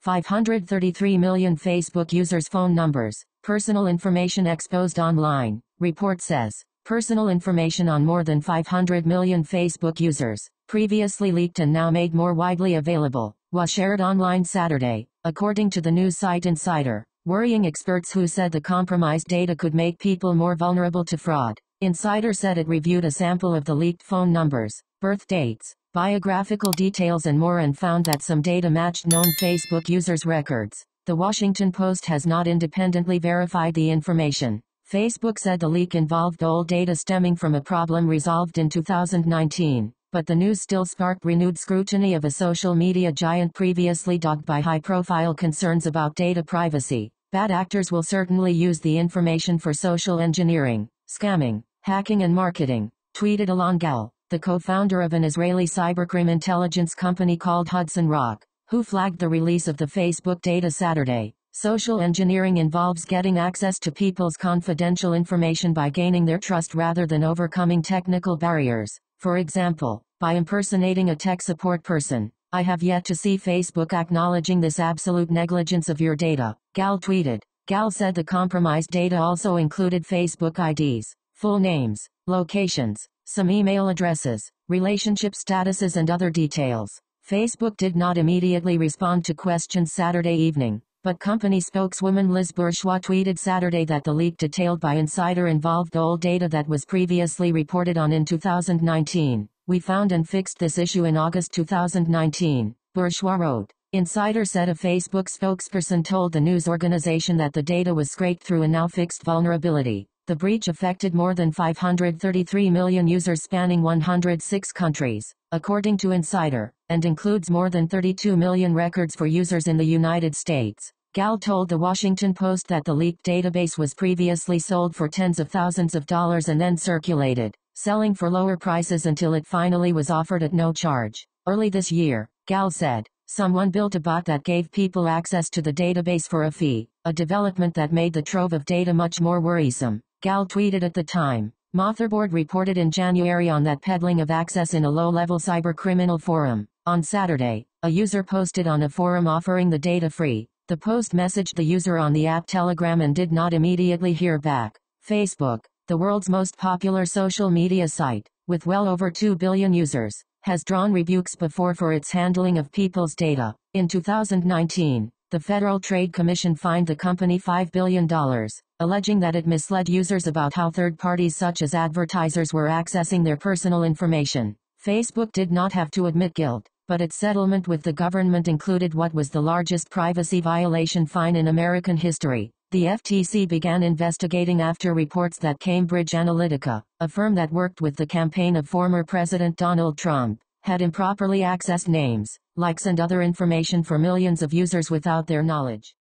533 million Facebook users' phone numbers, personal information exposed online, report says. Personal information on more than 500 million Facebook users, previously leaked and now made more widely available, was shared online Saturday, according to the news site Insider, worrying experts who said the compromised data could make people more vulnerable to fraud. Insider said it reviewed a sample of the leaked phone numbers, birth dates, biographical details and more and found that some data matched known Facebook users' records. The Washington Post has not independently verified the information. Facebook said the leak involved old data stemming from a problem resolved in 2019, but the news still sparked renewed scrutiny of a social media giant previously dogged by high-profile concerns about data privacy. Bad actors will certainly use the information for social engineering, scamming, hacking and marketing, tweeted Alon Gal, the co-founder of an Israeli cybercrime intelligence company called Hudson Rock, who flagged the release of the Facebook data Saturday. Social engineering involves getting access to people's confidential information by gaining their trust rather than overcoming technical barriers. For example, by impersonating a tech support person. I have yet to see Facebook acknowledging this absolute negligence of your data, Gal tweeted. Gal said the compromised data also included Facebook IDs, full names, locations, some email addresses, relationship statuses and other details. Facebook did not immediately respond to questions Saturday evening. But company spokeswoman Liz Bourgeois tweeted Saturday that the leak detailed by Insider involved old data that was previously reported on in 2019. We found and fixed this issue in August 2019, Bourgeois wrote. Insider said a Facebook spokesperson told the news organization that the data was scraped through a now fixed vulnerability. The breach affected more than 533 million users spanning 106 countries, according to Insider, and includes more than 32 million records for users in the United States. Gal told the Washington Post that the leaked database was previously sold for tens of thousands of dollars and then circulated, selling for lower prices until it finally was offered at no charge. Early this year, Gal said, someone built a bot that gave people access to the database for a fee, a development that made the trove of data much more worrisome. Gal tweeted at the time. Motherboard reported in January on that peddling of access in a low-level cybercriminal forum. On Saturday, a user posted on a forum offering the data free. The post messaged the user on the app Telegram and did not immediately hear back. Facebook, the world's most popular social media site, with well over 2 billion users, has drawn rebukes before for its handling of people's data. In 2019, the Federal Trade Commission fined the company $5 billion, alleging that it misled users about how third parties such as advertisers were accessing their personal information. Facebook did not have to admit guilt, but its settlement with the government included what was the largest privacy violation fine in American history. The FTC began investigating after reports that Cambridge Analytica, a firm that worked with the campaign of former President Donald Trump, had improperly accessed names, likes and other information for millions of users without their knowledge.